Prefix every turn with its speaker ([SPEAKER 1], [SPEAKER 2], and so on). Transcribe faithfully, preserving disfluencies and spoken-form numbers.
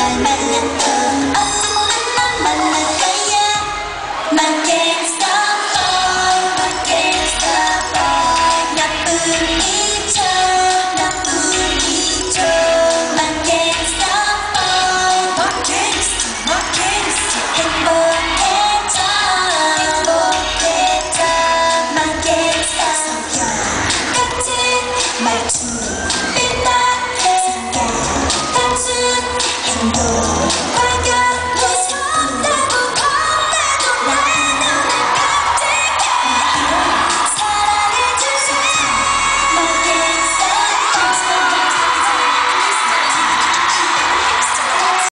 [SPEAKER 1] 날 만나도 어쩌면 넌 만날 거야. My gangsta boy, my gangsta boy. 나뿐인